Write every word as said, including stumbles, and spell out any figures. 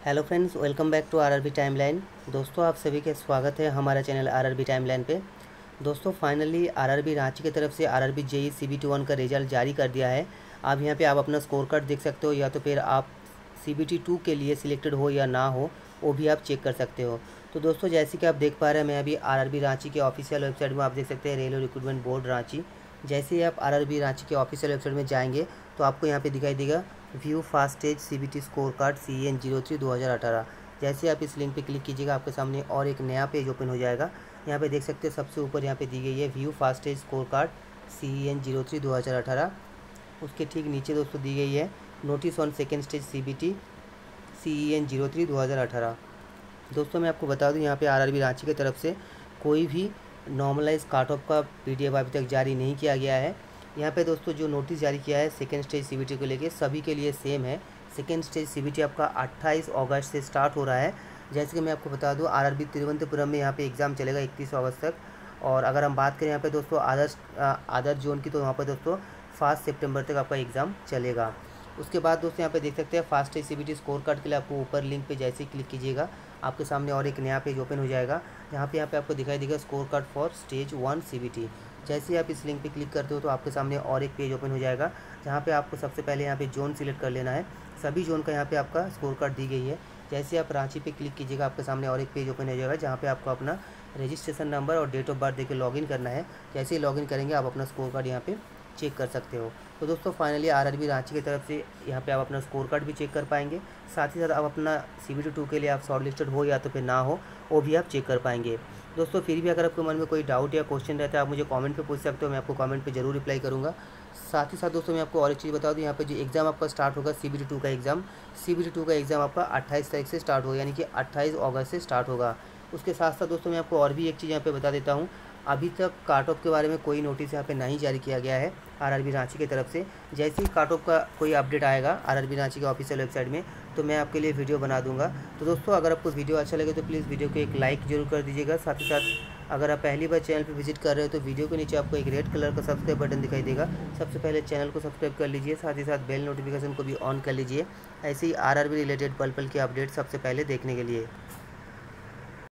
Hello friends, welcome back to RRB timeline. दोस्तों, आप सभी का स्वागत है हमारा चैनल आरआरबी टाइमलाइन पे। दोस्तों, फाइनली आरआरबी रांची की तरफ से आरआरबी जेई सीबीटी वन का रिजल्ट जारी कर दिया है। आप यहां पे आप अपना स्कोर कार्ड देख सकते हो, या तो फिर आप सीबीटी टू के लिए सिलेक्टेड हो या ना हो वो भी आप चेक कर सकते हो। तो दोस्तों, जैसे कि आप देख पा रहे हैं, मैं अभी आरआरबी रांची के ऑफिशियल वेबसाइट में आप देख सकते हैं रेलवे रिक्रूटमेंट बोर्ड रांची। जैसे ही आप आरआरबी रांची के ऑफिशियल वेबसाइट में जाएंगे तो आपको यहाँ पे दिखाई देगा view first stage CBT score card C N zero three दो हज़ार अठारह। जैसे आप इस लिंक पे क्लिक कीजिएगा, आपके सामने और एक नया पेज ओपन हो जाएगा। यहाँ पे देख सकते हैं सबसे ऊपर यहाँ पे दी गई है view first stage score card C N zero three दो हज़ार अठारह। उसके ठीक नीचे दोस्तों दी गई है notice on second stage C B T C N zero three दो हज़ार अठारह। दोस्तों, मैं आपको बता दूं, यहाँ पे आरआरबी रांची की तरफ से कोई भी नॉर्मलाइज काट ऑफ का पीडीएफ अभी तक जारी नहीं किया गया है। यहाँ पे दोस्तों जो नोटिस जारी किया है सेकेंड स्टेज सीबीटी को लेके सभी के लिए सेम है। सेकेंड स्टेज सीबीटी आपका अट्ठाईस अगस्त से स्टार्ट हो रहा है। जैसे कि मैं आपको बता दूं, आरआरबी तिरुवनंतपुरम में यहाँ पे एग्ज़ाम चलेगा इकतीस अगस्त तक। और अगर हम बात करें यहाँ पे दोस्तों आदर्श आदर्श जोन की, तो वहाँ पर दोस्तों फास्ट सितंबर तक आपका एग्ज़ाम चलेगा। उसके बाद दोस्तों यहाँ पे देख सकते हैं first stage CBT score card के लिए आपको ऊपर लिंक पे जैसे ही क्लिक कीजिएगा, आपके सामने और एक नया पेज ओपन हो जाएगा, जहाँ पे यहाँ पे आपको दिखाई देगा score card for stage one CBT. जैसे ही आप इस लिंक पे क्लिक करते हो तो आपके सामने और एक पेज ओपन हो जाएगा, जहाँ पे आपको सबसे पहले यहाँ पे जोन सिलेक्ट कर लेना है। सभी जोन का यहाँ पे आपका स्कोर कार्ड दी गई है। जैसे ही आप रांची पे क्लिक कीजिएगा, आपके सामने और एक पेज ओपन हो जाएगा, जहाँ पे आपको अपना रजिस्ट्रेशन नंबर और डेट ऑफ बर्थ देकर लॉगिन करना है। जैसे ही लॉगिन करेंगे आप अपना स्कोर कार्ड यहाँ पे चेक कर सकते हो। तो दोस्तों, फाइनली आरआरबी रांची की तरफ से यहाँ पे आप अपना स्कोर कार्ड भी चेक कर पाएंगे। साथ ही साथ आप अपना सीबीटी टू के लिए आप शॉर्ट लिस्टेड हो या तो फिर ना हो वो भी आप चेक कर पाएंगे। दोस्तों, फिर भी अगर आपके मन में कोई डाउट या क्वेश्चन रहता है, आप मुझे कमेंट पे पूछ सकते हो, मैं आपको कमेंट पे जरूर रिप्लाई करूँगा। साथ ही साथ दोस्तों, मैं आपको और एक चीज़ बता दूँ, यहाँ पे जो एग्ज़ाम आपका स्टार्ट होगा सीबीटी टू का एग्ज़ाम सीबीटी टू का एग्ज़ाम आपका अट्ठाईस तारीख से स्टार्ट होगा, यानी कि अट्ठाईस अगस्त से स्टार्ट होगा। उसके साथ साथ दोस्तों, मैं आपको और भी एक चीज़ यहाँ पे बता देता हूँ, अभी तक काट ऑफ के बारे में कोई नोटिस यहाँ पे नहीं जारी किया गया है आरआरबी रांची की तरफ से। जैसे ही काट ऑफ का कोई अपडेट आएगा आरआरबी रांची के ऑफिशियल वेबसाइट में, तो मैं आपके लिए वीडियो बना दूंगा। तो दोस्तों, अगर आपको वीडियो अच्छा लगे तो प्लीज़ वीडियो को एक लाइक जरूर कर दीजिएगा। साथ ही साथ अगर आप पहली बार चैनल पर विजिट कर रहे हो तो वीडियो के नीचे आपको एक रेड कलर का सब्सक्राइब बटन दिखाई देगा, सबसे पहले चैनल को सब्सक्राइब कर लीजिए। साथ ही साथ बेल नोटिफिकेशन को भी ऑन कर लीजिए, ऐसे ही आरआरबी रिलेटेड पल पल के अपडेट सबसे पहले देखने के लिए।